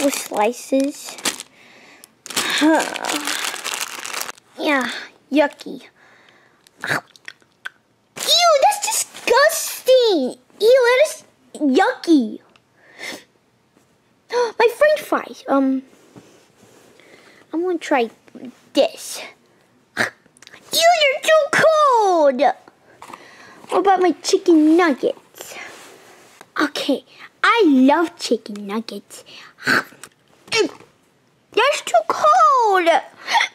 couple slices. Yeah, yucky. Ew, that's disgusting. Ew, that is yucky. My French fries. I'm gonna try this. Ew, they're too cold. What about my chicken nuggets? Okay, I love chicken nuggets. That's too cold.